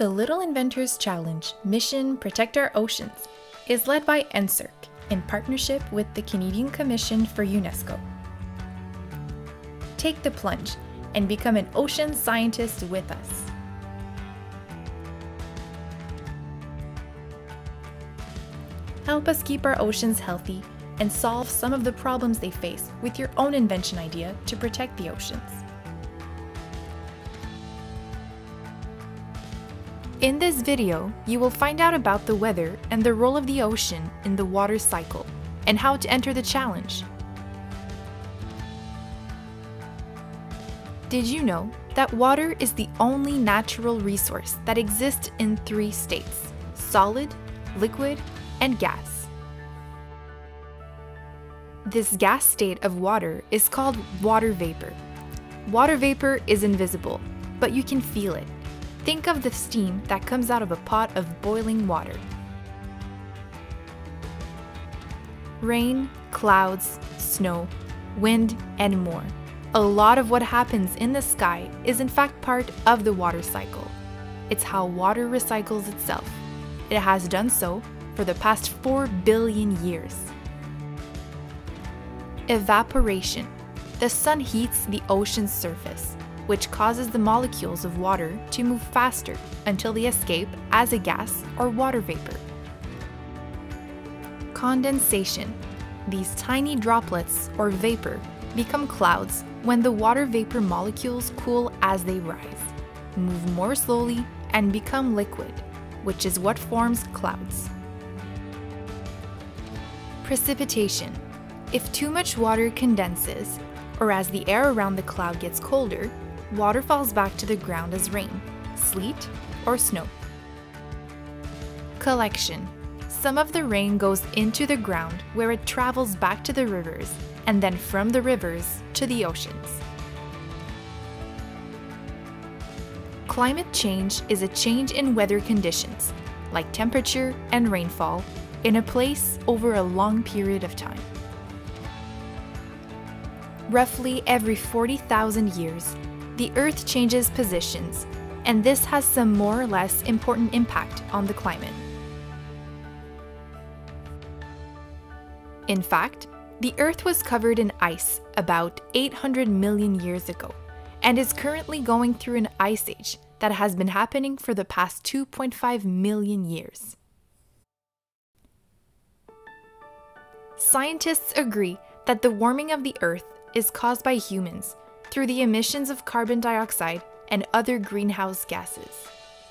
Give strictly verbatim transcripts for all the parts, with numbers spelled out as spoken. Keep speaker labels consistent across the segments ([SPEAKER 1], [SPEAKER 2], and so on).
[SPEAKER 1] The Little Inventors Challenge Mission Protect Our Oceans is led by N S E R C in partnership with the Canadian Commission for UNESCO. Take the plunge and become an ocean scientist with us. Help us keep our oceans healthy and solve some of the problems they face with your own invention idea to protect the oceans. In this video, you will find out about the weather and the role of the ocean in the water cycle and how to enter the challenge. Did you know that water is the only natural resource that exists in three states: solid, liquid, and gas? This gas state of water is called water vapor. Water vapor is invisible, but you can feel it. Think of the steam that comes out of a pot of boiling water. Rain, clouds, snow, wind, and more. A lot of what happens in the sky is in fact part of the water cycle. It's how water recycles itself. It has done so for the past four billion years. Evaporation. The sun heats the ocean's surface, which causes the molecules of water to move faster until they escape as a gas or water vapor. Condensation. These tiny droplets or vapor become clouds when the water vapor molecules cool as they rise, move more slowly, and become liquid, which is what forms clouds. Precipitation. If too much water condenses, or as the air around the cloud gets colder, water falls back to the ground as rain, sleet, or snow. Collection. Some of the rain goes into the ground where it travels back to the rivers, and then from the rivers to the oceans. Climate change is a change in weather conditions, like temperature and rainfall, in a place over a long period of time. Roughly every forty thousand years, the Earth changes positions, and this has some more or less important impact on the climate. In fact, the Earth was covered in ice about eight hundred million years ago, and is currently going through an ice age that has been happening for the past two point five million years. Scientists agree that the warming of the Earth is caused by humans through the emissions of carbon dioxide and other greenhouse gases.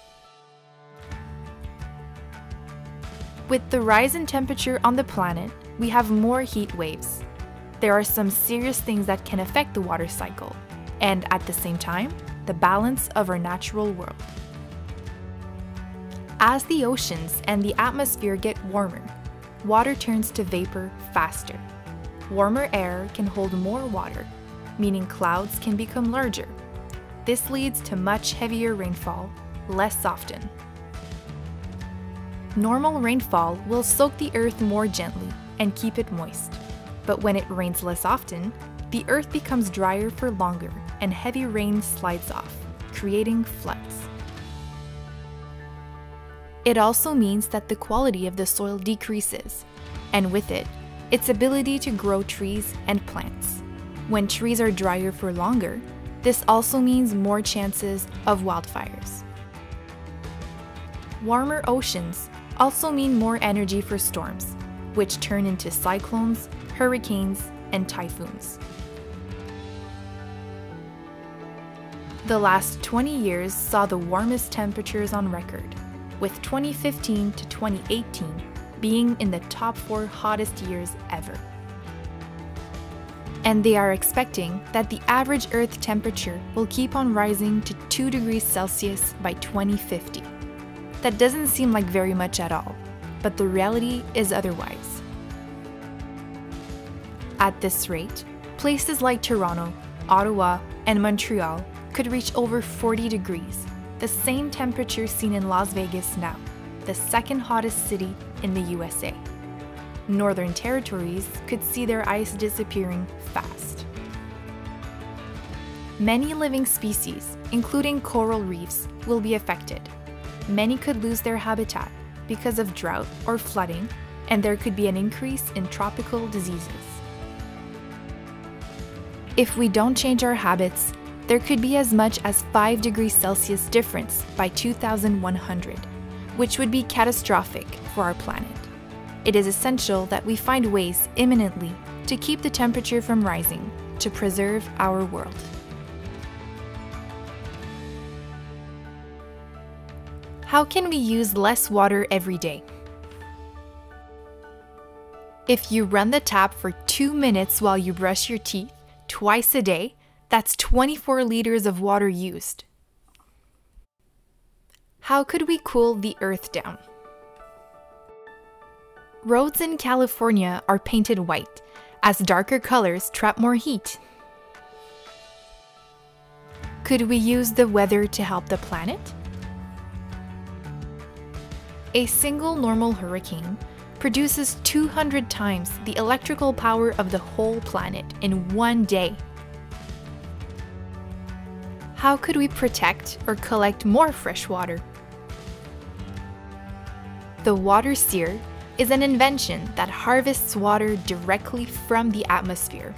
[SPEAKER 1] With the rise in temperature on the planet, we have more heat waves. There are some serious things that can affect the water cycle, and at the same time, the balance of our natural world. As the oceans and the atmosphere get warmer, water turns to vapor faster. Warmer air can hold more water, meaning clouds can become larger. This leads to much heavier rainfall, less often. Normal rainfall will soak the earth more gently and keep it moist. But when it rains less often, the earth becomes drier for longer and heavy rain slides off, creating floods. It also means that the quality of the soil decreases, and with it, its ability to grow trees and plants. When trees are drier for longer, this also means more chances of wildfires. Warmer oceans also mean more energy for storms, which turn into cyclones, hurricanes, and typhoons. The last twenty years saw the warmest temperatures on record, with twenty fifteen to twenty eighteen being in the top four hottest years ever. And they are expecting that the average Earth temperature will keep on rising to two degrees Celsius by twenty fifty. That doesn't seem like very much at all, but the reality is otherwise. At this rate, places like Toronto, Ottawa, and Montreal could reach over forty degrees, the same temperature seen in Las Vegas now, the second hottest city in the U S A. Northern territories could see their ice disappearing fast. Many living species, including coral reefs, will be affected. many could lose their habitat because of drought or flooding, and there could be an increase in tropical diseases. If we don't change our habits, there could be as much as five degrees Celsius difference by two thousand one hundred, which would be catastrophic for our planet. It is essential that we find ways imminently to keep the temperature from rising to preserve our world. How can we use less water every day? If you run the tap for two minutes while you brush your teeth twice a day, that's twenty-four liters of water used. How could we cool the Earth down? Roads in California are painted white, as darker colors trap more heat. Could we use the weather to help the planet? A single normal hurricane produces two hundred times the electrical power of the whole planet in one day. How could we protect or collect more fresh water? The water seer is an invention that harvests water directly from the atmosphere.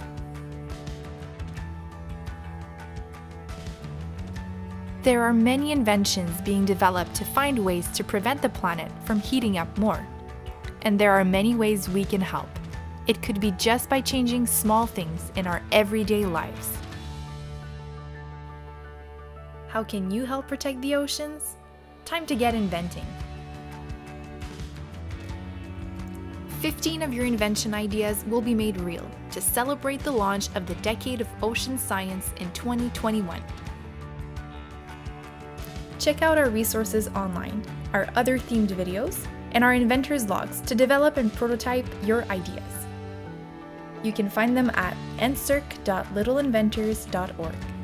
[SPEAKER 1] There are many inventions being developed to find ways to prevent the planet from heating up more. And there are many ways we can help. It could be just by changing small things in our everyday lives. How can you help protect the oceans? Time to get inventing. fifteen of your invention ideas will be made real to celebrate the launch of the Decade of Ocean Science in twenty twenty-one. Check out our resources online, our other themed videos, and our inventors logs to develop and prototype your ideas. You can find them at N S E R C dot little inventors dot org.